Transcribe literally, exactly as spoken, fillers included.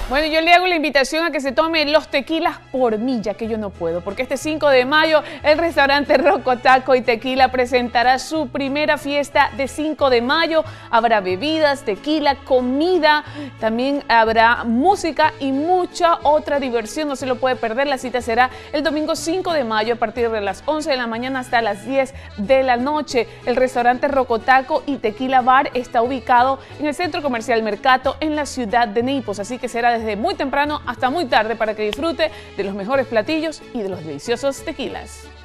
Bueno, yo le hago la invitación a que se tome los tequilas por mí, ya que yo no puedo, porque este cinco de mayo el restaurante Roco Taco y Tequila presentará su primera fiesta de cinco de mayo. Habrá bebidas, tequila, comida, también habrá música y mucha otra diversión. No se lo puede perder. La cita será el domingo cinco de mayo a partir de las once de la mañana hasta las diez de la noche. El restaurante Roco Taco y Tequila Bar está ubicado en el Centro Comercial Mercato en la ciudad de Naples, así que será desde muy temprano hasta muy tarde para que disfrute de los mejores platillos y de los deliciosos tequilas.